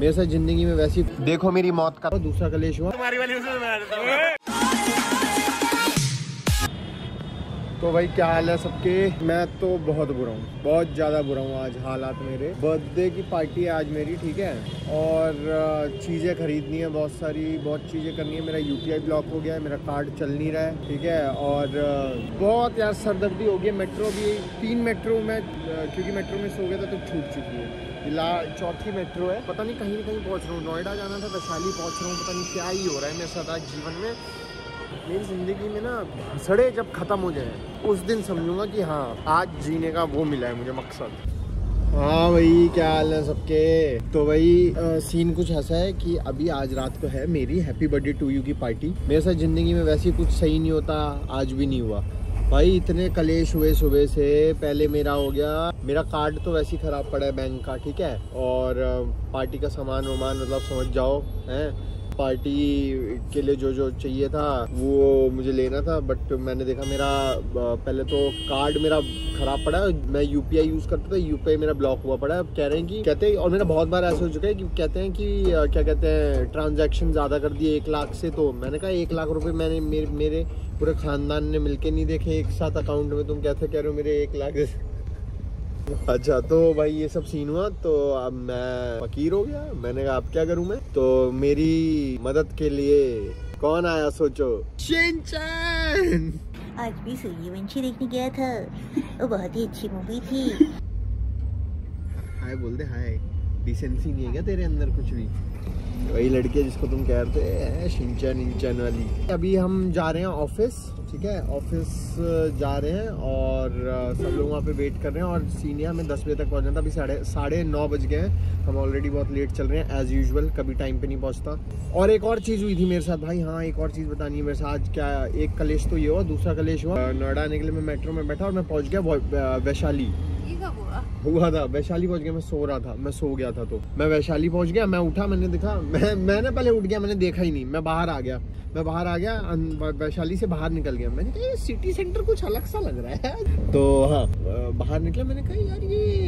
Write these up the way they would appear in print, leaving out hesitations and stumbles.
मेरे साथ जिंदगी में वैसी देखो मेरी मौत का दूसरा कलेश हुआ तुम्हारी वाली तो भाई क्या हाल है सबके। मैं तो बहुत बुरा हूँ, बहुत ज़्यादा बुरा हूँ। आज हालात मेरे बर्थडे की पार्टी है आज मेरी, ठीक है। और चीज़ें खरीदनी है, बहुत चीज़ें करनी है। मेरा यूपीआई ब्लॉक हो गया है, मेरा कार्ड चल नहीं रहा है, ठीक है। और बहुत यार सरदर्दी हो गई। मेट्रो भी 3 मेट्रो में, क्योंकि मेट्रो में सो गया था तो छूट चुकी है। चौथी मेट्रो है, पता नहीं कहीं ना कहीं पहुँच रहा हूँ। नोएडा जाना था, वैशाली पहुँच रहा हूँ। पता नहीं क्या ही हो रहा है मेरे साथ आज जीवन में। मेरी ज़िंदगी में ना भसड़े जब ख़त्म हो जाए उस दिन समझूंगा कि हाँ आज जीने का वो मिला है मुझे मकसद। हाँ भाई क्या हाल है सबके। तो भाई सीन कुछ ऐसा है कि अभी आज रात को है मेरी हैप्पी बर्थडे टू यू की पार्टी। मेरे साथ ज़िंदगी में वैसे कुछ सही नहीं होता, आज भी नहीं हुआ भाई। इतने कलेश हुए सुबह से। पहले मेरा हो गया, मेरा कार्ड तो वैसे ही ख़राब पड़ा है बैंक का, ठीक है। और पार्टी का सामान वामान मतलब समझ जाओ है, पार्टी के लिए जो चाहिए था वो मुझे लेना था। बट मैंने देखा मेरा पहले तो कार्ड मेरा खराब पड़ा है। मैं यूपीआई यूज़ करता था, यूपीआई मेरा ब्लॉक हुआ पड़ा है। अब कह रहे हैं कि कहते हैं, और मेरा बहुत बार ऐसा हो चुका है कि कहते हैं कि क्या कहते हैं ट्रांजैक्शन ज़्यादा कर दिए 1 लाख से। तो मैंने कहा 1 लाख रुपए मैंने मेरे पूरे ख़ानदान ने मिलके नहीं देखे एक साथ अकाउंट में। तुम कैसे कह रहे हो मेरे 1 लाख। अच्छा तो भाई ये सब सीन हुआ तो अब मैं फकीर हो गया। मैंने कहा अब क्या करूं मैं। तो मेरी मदद के लिए कौन आया सोचो, शिनचैन। आज भी सूर्यवंशी देखने गया था, वो बहुत ही अच्छी मूवी थी। हाय बोल दे हाय। डिसेंसी नहीं है क्या तेरे अंदर कुछ भी। वही लड़के जिसको तुम कह रहे थे शिनचैन इंचैन वाली। अभी हम जा रहे हैं ऑफिस, ठीक है। ऑफिस जा रहे हैं और सब लोग वहाँ पे वेट कर रहे हैं। और सीनियर हमें 10 बजे तक पहुँचना था, अभी साढ़े 9 बज गए हैं। हम ऑलरेडी बहुत लेट चल रहे हैं एज यूजुअल, कभी टाइम पे नहीं पहुँचता। और एक और चीज़ हुई थी मेरे साथ भाई। हाँ एक और चीज़ बतानी है मेरे साथ आज। क्या एक कलेश तो ये हुआ, दूसरा कलेश हुआ। नोएडा आने के लिए मैं मेट्रो में बैठा और मैं पहुँच गया वैशाली। हुआ था वैशाली पहुंच गया। मैं सो रहा था, मैं सो गया था। तो मैं वैशाली पहुंच गया। मैं उठा, मैंने देखा, मैंने पहले उठ गया, मैंने देखा ही नहीं। मैं बाहर आ गया वैशाली से बाहर निकल गया। मैंने कहा ये सिटी सेंटर कुछ अलग सा लग रहा है। तो हाँ बाहर निकला, मैंने कहा यार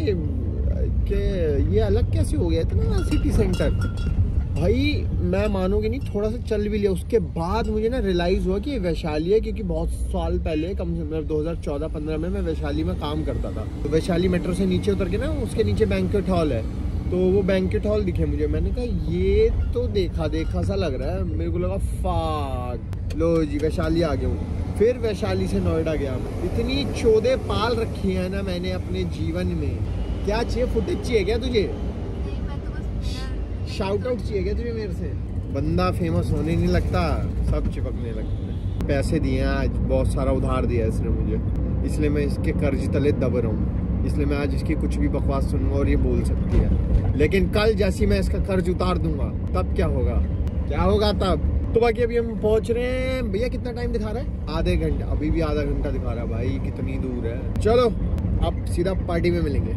ये अलग कैसे हो गया इतना सिटी सेंटर। भाई मैं मानोगे नहीं, थोड़ा सा चल भी लिया। उसके बाद मुझे ना रियलाइज़ हुआ कि ये वैशाली है, क्योंकि बहुत साल पहले कम से कम 2014-15 में मैं वैशाली में काम करता था। तो वैशाली मेट्रो से नीचे उतर के ना उसके नीचे बैंक्वेट हॉल है, तो वो बैंक्वेट हॉल दिखे मुझे। मैंने कहा ये तो देखा सा लग रहा है। मेरे को लगा फाक लो जी वैशाली आ गया हूँ। फिर वैशाली से नोएडा गया। इतनी चौदह पाल रखी है ना मैंने अपने जीवन में। क्या चाहिए, फुटेज चाहिए क्या तुझे, शाउट आउट चाहिए क्या तुझे मेरे से। बंदा फेमस होने नहीं लगता, सब चिपकने लगते हैं। पैसे दिए हैं आज, बहुत सारा उधार दिया है इसने मुझे, इसलिए मैं इसके कर्ज तले दब रहा हूँ। इसलिए मैं आज इसकी कुछ भी बकवास सुनूंगा और ये बोल सकती है। लेकिन कल जैसी मैं इसका कर्ज उतार दूंगा तब क्या होगा तब। तो बाकी अभी हम पहुंच रहे हैं। भैया कितना टाइम दिखा रहा है, आधे घंटे। अभी भी आधा घंटा दिखा रहा है भाई, कितनी दूर है। चलो अब सीधा पार्टी में मिलेंगे।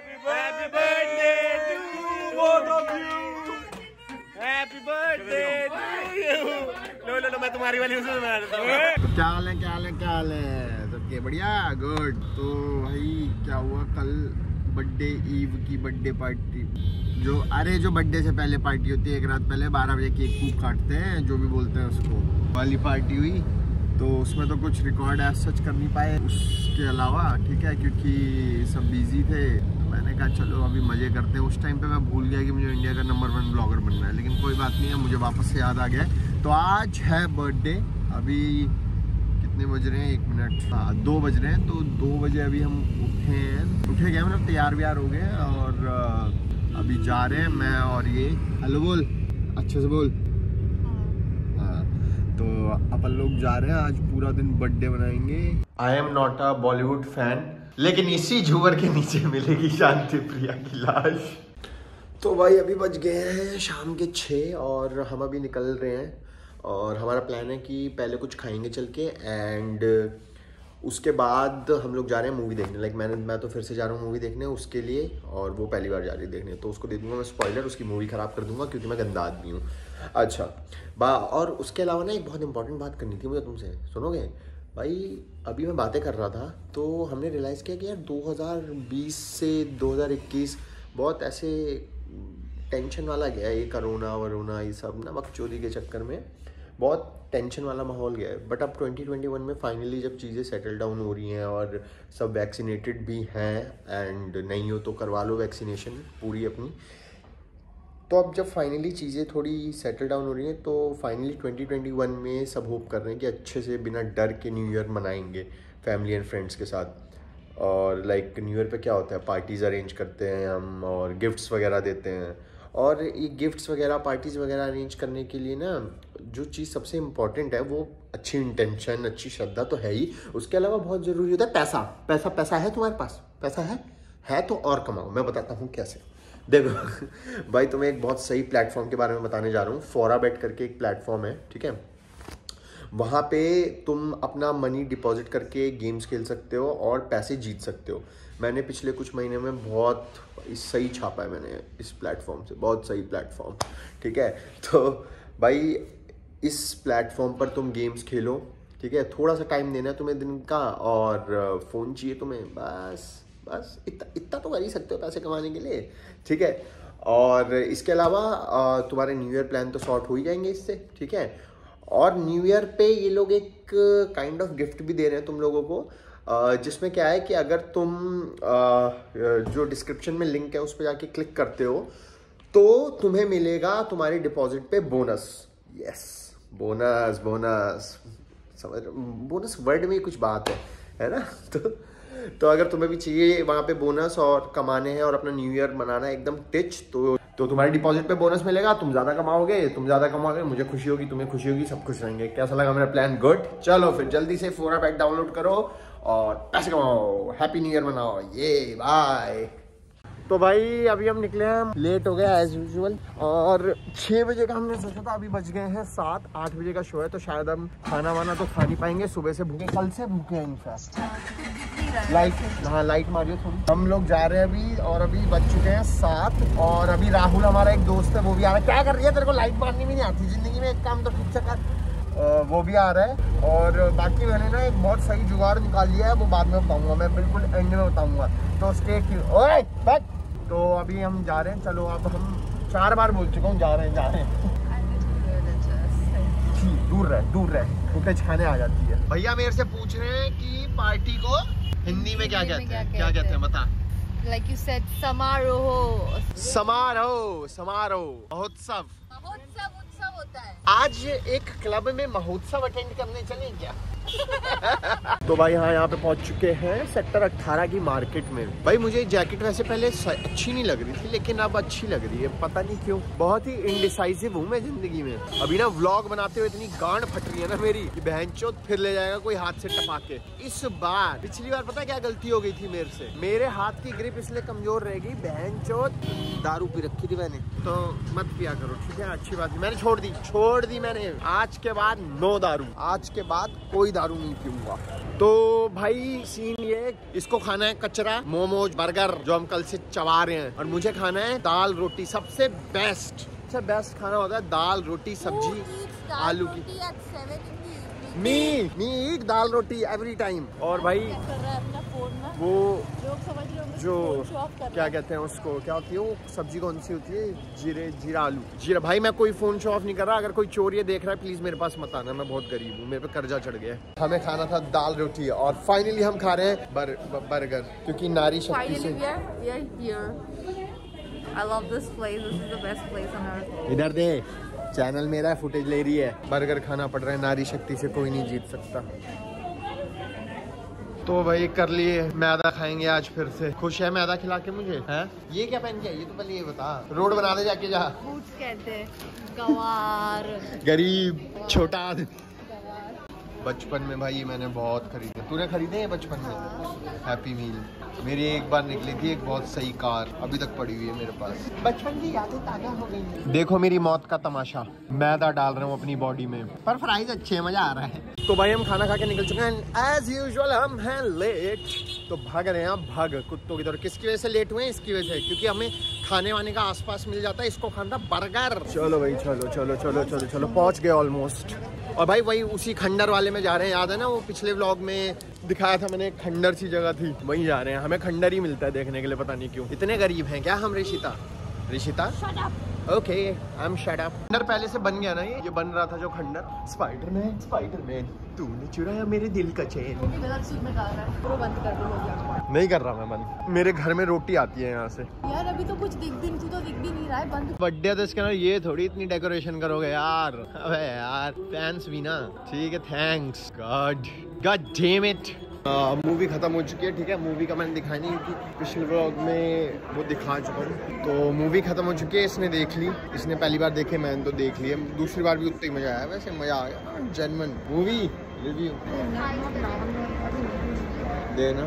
लो मैं तुम्हारी वाली क्या हाल है सबके, बढ़िया गुड। तो भाई क्या हुआ, कल बर्थडे ईव की बर्थडे पार्टी जो बर्थडे से पहले पार्टी होती है, एक रात पहले 12 बजे केक काटते हैं, जो भी बोलते हैं उसको, वाली पार्टी हुई। तो उसमें तो कुछ रिकॉर्ड ऐसा सच कर नहीं पाए उसके अलावा, ठीक है, क्योंकि सब बिजी थे। मैंने कहा चलो अभी मज़े करते हैं। उस टाइम पे मैं भूल गया कि मुझे इंडिया का नंबर 1 ब्लॉगर बनना है, लेकिन कोई बात नहीं है, मुझे वापस से याद आ गया। तो आज है बर्थडे। अभी कितने बज रहे हैं, 1 मिनट, हाँ 2 बज रहे हैं। तो 2 बजे अभी हम उठे गए, मतलब तैयार व्यार हो गए और अभी जा रहे हैं मैं और ये। हेलो बोल, अच्छे से बोल। हाँ तो अपन लोग जा रहे हैं, आज पूरा दिन बर्थडे मनाएंगे। I am not a Bollywood fan, लेकिन इसी झूमर के नीचे मिलेगी शांति प्रिया की लाश। तो भाई अभी बज गए हैं शाम के 6 और हम अभी निकल रहे हैं। और हमारा प्लान है कि पहले कुछ खाएंगे चल के, एंड उसके बाद हम लोग जा रहे हैं मूवी देखने। लाइक मैं तो फिर से जा रहा हूँ मूवी देखने उसके लिए, और वो पहली बार जा रही है देखने, तो उसको दे दूँगा मैं स्पॉइलर, उसकी मूवी ख़राब कर दूँगा क्योंकि मैं गंदा आदमी हूँ। अच्छा और उसके अलावा ना एक बहुत इंपॉर्टेंट बात करनी थी मुझे तुमसे, सुनोगे भाई। अभी मैं बातें कर रहा था तो हमने रियलाइज़ किया कि यार 2020 से 2021 बहुत ऐसे टेंशन वाला गया है ये कोरोना वरोना ये सब ना, बकचोदी के चक्कर में बहुत टेंशन वाला माहौल गया है। बट अब 2021 में फाइनली जब चीज़ें सेटल डाउन हो रही हैं और सब वैक्सीनेटेड भी हैं, एंड नहीं हो तो करवा लो वैक्सीनेशन पूरी अपनी, तो अब जब फाइनली चीज़ें थोड़ी सेटल डाउन हो रही हैं तो फाइनली 2021 में सब होप कर रहे हैं कि अच्छे से बिना डर के न्यू ईयर मनाएंगे फैमिली एंड फ्रेंड्स के साथ। और लाइक न्यू ईयर पे क्या होता है, पार्टीज़ अरेंज करते हैं हम और गिफ्ट्स वगैरह देते हैं। और ये गिफ्ट्स वगैरह पार्टीज़ वगैरह अरेंज करने के लिए ना जो चीज़ सबसे इम्पॉर्टेंट है वो अच्छी इंटेंशन, अच्छी श्रद्धा तो है ही, उसके अलावा बहुत ज़रूरी होता है पैसा। पैसा पैसा है तुम्हारे पास? पैसा है तो और कमाओ। मैं बताता हूँ कैसे। देखो भाई, तुम्हें एक बहुत सही प्लेटफॉर्म के बारे में बताने जा रहा हूँ। फोराबेट करके एक प्लेटफॉर्म है, ठीक है। वहाँ पे तुम अपना मनी डिपॉजिट करके गेम्स खेल सकते हो और पैसे जीत सकते हो। मैंने पिछले कुछ महीने में बहुत सही छापा है मैंने इस प्लेटफॉर्म से, बहुत सही प्लेटफॉर्म, ठीक है। तो भाई इस प्लेटफॉर्म पर तुम गेम्स खेलो, ठीक है। थोड़ा सा टाइम देना है तुम्हें दिन का, और फ़ोन चाहिए तुम्हें, बस इतना तो कर ही सकते हो पैसे कमाने के लिए, ठीक है। और इसके अलावा तुम्हारे न्यू ईयर प्लान तो सॉर्ट हो ही जाएंगे इससे, ठीक है। और न्यू ईयर पे ये लोग एक काइंड ऑफ गिफ्ट भी दे रहे हैं तुम लोगों को, जिसमें क्या है कि अगर तुम जो डिस्क्रिप्शन में लिंक है उस पर जाके क्लिक करते हो तो तुम्हें मिलेगा तुम्हारी डिपॉजिट पे बोनस। यस, बोनस समझ, बोनस वर्ड में कुछ बात है ना। तो अगर तुम्हें भी चाहिए वहाँ पे बोनस और कमाने हैं और अपना न्यू ईयर मनाना है एकदम टिच, तो तुम्हारी डिपॉजिट पे बोनस मिलेगा। तुम ज़्यादा कमाओगे, मुझे खुशी होगी, तुम्हें खुशी होगी, सब खुश रहेंगे। कैसा लगा मेरा प्लान? गुड। चलो फिर जल्दी से फोराबेट डाउनलोड करो और पैसे कमाओ, हैप्पी न्यू ईयर मनाओ। ये बाय। तो भाई अभी हम निकले हैं, लेट हो गया एज यूजुअल, और 6 बजे का हमने सोचा था, अभी बज गए हैं 7। 8 बजे का शो है तो शायद हम खाना वाना तो खा नहीं पाएंगे। सुबह से भूखे, कल से भूखे हैं इनफैक्ट। लाइट मारियो थोड़ी। हम लोग जा रहे हैं अभी, और अभी बज चुके हैं 7। और अभी राहुल हमारा एक दोस्त है, वो भी आ रहा है। क्या कर रही है? तेरे को लाइट मारनी भी नहीं आती जिंदगी में? एक काम तो ठीक से कर। वो भी आ रहा है। और बाकी मैंने ना एक बहुत सही जुगाड़ निकाल लिया है, वो बाद में बताऊंगा, मैं बिल्कुल एंड में बताऊंगा। तो स्टे ट्यून्ड। ओए बैक। तो अभी हम जा रहे हैं। चलो, अब हम 4 बार बोल चुका हूँ जा रहे हैं। दूर रहे फुटेज खाने आ जाती है। भैया मेरे से पूछ रहे हैं कि पार्टी को हिंदी में क्या कहते हैं? क्या कहते हैं बता। Like you said, समारोह, महोत्सव होता है। आज एक क्लब में महोत्सव अटेंड करने चले क्या? तो भाई हाँ, यहाँ पे पहुँच चुके हैं सेक्टर 18 की मार्केट में। भाई मुझे जैकेट वैसे पहले अच्छी नहीं लग रही थी, लेकिन अब अच्छी लग रही है, पता नहीं क्यों। बहुत ही इंडिसाइसिव हूँ मैं जिंदगी में। अभी ना व्लॉग बनाते हुए इतनी गांड फट रही है ना मेरी कि बहनचोद फिर ले जाएगा कोई हाथ से टपा के। इस बार, पिछली बार पता क्या गलती हो गई थी मेरे से? मेरे हाथ की ग्रिप इसलिए कमजोर रहेगी, बहनचोद दारू पी रखी थी मैंने, तो मत पिया करो, ठीक है। अच्छी बात, मैंने छोड़ दी मैंने। आज के बाद नो दारू, आज के बाद कोई दारू नहीं पीऊंगा। तो भाई सीन ये, इसको खाना है कचरा, मोमोज, बर्गर जो हम कल से चबा रहे हैं, और मुझे खाना है दाल रोटी। सबसे बेस्ट खाना होता है दाल रोटी सब्जी आलू की। मी दाल रोटी एवरी टाइम। और भाई वो जो क्या कहते हैं उसको, क्या होती है वो सब्जी, कौन सी होती है? जीरा आलू, जीरा। भाई मैं कोई फोन शो ऑफ नहीं कर रहा, अगर कोई चोर ये देख रहा है प्लीज मेरे पास मत आना, मैं बहुत गरीब हूँ, मेरे पे कर्जा चढ़ गया है। हमें खाना था दाल रोटी, और फाइनली हम खा रहे हैं बर्गर, क्योंकि नारी शक्ति से। इधर दे, चैनल मेरा है, फुटेज ले रही है। बर्गर खाना पड़ रहा है, नारी शक्ति से कोई नहीं जीत सकता। तो भाई कर लिए, मैदा खाएंगे आज फिर से। खुश है मैदा खिला के मुझे? है ये क्या पहन के? ये तो पहले ये बता। रोड बना दे जाके जा। कहते हैं गवार, गरीब छोटा आदमी। बचपन में भाई मैंने बहुत खरीदे। तूने खरीदे हैं बचपन में? हैप्पी मील मेरी एक बार निकली थी, एक बहुत सही कार अभी तक पड़ी हुई है मेरे पास। बचपन की यादें ताजा हो गई। देखो मेरी मौत का तमाशा, मैदा डाल रहा हूँ अपनी बॉडी में, पर फ्राइज अच्छे, मजा आ रहा है। तो भाई हम खाना खा के निकल चुके हैं, एज यूजुअल हम हैं लेट, तो भाग रहे हैं भाग कुत्तों की तरह। किसकी वजह से लेट हुए हैं? इसकी वजह से, क्योंकि हमें खाने वाने का आसपास मिल जाता है। इसको खाना बर्गर। चलो भाई चलो पहुंच गए ऑलमोस्ट। और भाई वही उसी खंडर वाले में जा रहे हैं, याद है ना वो पिछले व्लॉग में दिखाया था मैंने, खंडर सी जगह थी, वहीं जा रहे हैं। हमें खंडर ही मिलता है देखने के लिए, पता नहीं क्यों। इतने गरीब हैं क्या हम Rishita? Rishita okay I am shut up. खंडर पहले से बन गया ना, ये बन रहा था जो खंडर। स्पाइडरमैन तूने चुराया मेरे दिल का चैन। गलत सूट में डाल रहा है, पूरा बंद कर दो। नहीं कर रहा मैं बंद, मेरे घर में रोटी आती है यहाँ से। यार अभी तो कुछ दिख भी नहीं, तू तो दिख भी नहीं रहा है, बंद। बर्थडे तो इसके अंदर ये थोड़ी इतनी डेकोरेशन करोगे यार। अबे यार फैंस भी ना, ठीक है thanks god damn it. Movie खत्म हो चुकी है, ठीक है। मूवी का मैंने दिखाया नहीं क्योंकि पिछले व्लॉग में वो दिखा चुका हूँ। तो मूवी खत्म हो चुकी है, इसने देख ली, इसने पहली बार देखे, मैंने तो देख लिया। दूसरी बार भी उतना ही मजा आया, वैसे मजा आ गया। जेन्युइन मूवी रिव्यू देना।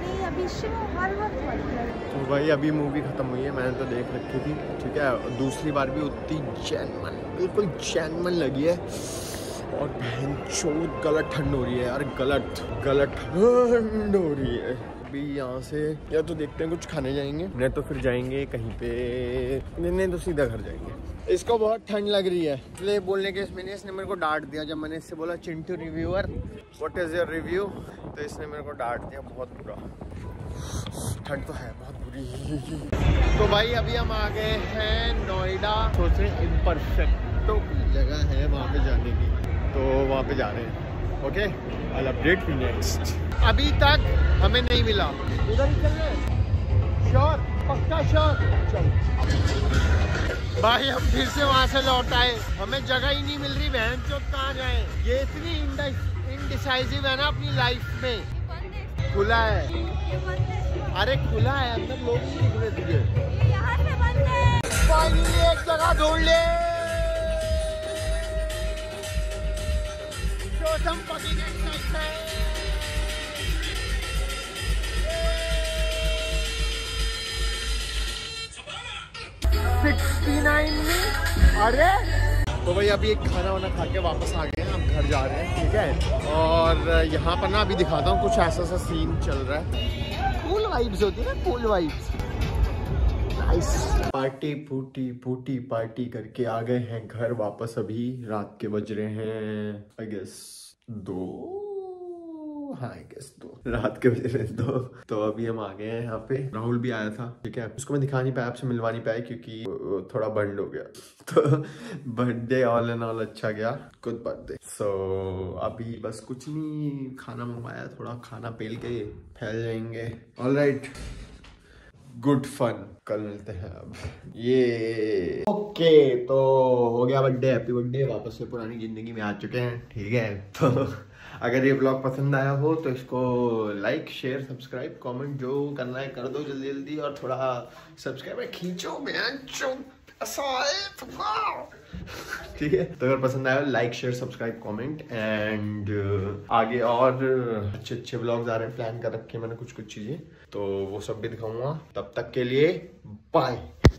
तो भाई अभी मूवी खत्म हुई है, मैंने तो देख रखी थी, ठीक है। दूसरी बार भी उतनी जेन्युइन, बिल्कुल जेन्युइन लगी है। और बहन चोट गलत ठंड हो रही है यार, गलत ठंड हो रही है। अभी यहाँ से या तो देखते हैं कुछ खाने जाएंगे, नहीं तो फिर जाएंगे कहीं पे, नहीं तो सीधा घर जाएंगे। इसको बहुत ठंड लग रही है, इसलिए बोलने के मैंने, इसने मेरे को डांट दिया जब मैंने इससे बोला Chintu reviewer what is your review, तो इसने मेरे को डांट दिया बहुत बुरा। ठंड तो है बहुत बुरी। तो भाई अभी हम आ गए हैं नोएडा, सोच रहे इम्परफेक्टो की जगह है वहाँ पे जाने की, तो वहाँ पे जा रहे हैं। Okay I update you next. अभी तक हमें नहीं मिला, उधर ही चल रहे, श्योर पक्का श्योर। चल भाई हम फिर से वहाँ से लौट आए, हमें जगह ही नहीं मिल रही, बहन चौथ कहाँ जाए। ये इतनी इनडिसाइसिव है ना अपनी लाइफ में। खुला है, अरे खुला है, अंदर लोग नहीं दिख रहे तुझे। फाइनली एक जगह ढूंढ ले। Some fucking excitement. 69 में, अरे तो भाई अभी एक खाना वाना खा के वापस आ गए हैं, हम घर जा रहे हैं, ठीक है। और यहाँ पर ना अभी दिखाता हूँ कुछ ऐसा सा सीन चल रहा है, कूल वाइब्स होती है ना, कूल वाइब्स। नाइस पार्टी पूटी पार्टी करके आ गए हैं घर वापस। अभी रात के बज रहे हैं आई गेस 2, हाँ आई गेस 2 रात के बज रहे हैं 2। तो अभी हम आ गए हैं यहाँ पे। राहुल भी आया था, ठीक है। उसको मैं दिखा नहीं पाया, आपसे मिलवा नहीं पाया क्योंकि थोड़ा बंड हो गया। तो बर्थडे ऑल एंड ऑल अच्छा गया, गुड बर्थडे। सो अभी बस कुछ नहीं, खाना मंगवाया, थोड़ा खाना पेल के फैल जाएंगे। ऑलराइट गुड फन, कल मिलते हैं अब। ये ओके तो हो गया बर्थडे, हैप्पी बर्थडे, वापस से पुरानी जिंदगी में आ चुके हैं, ठीक है। तो अगर ये ब्लॉग पसंद आया हो तो इसको लाइक शेयर सब्सक्राइब कमेंट जो करना है कर दो जल्दी जल्दी, और थोड़ा सब्सक्राइबर खींचो ठीक है। तो अगर पसंद आया like share subscribe comment, and आगे और अच्छे व्लॉग्स आ रहे हैं, प्लान कर रखे हैं मैंने कुछ चीजें, तो वो सब भी दिखाऊंगा। तब तक के लिए बाय।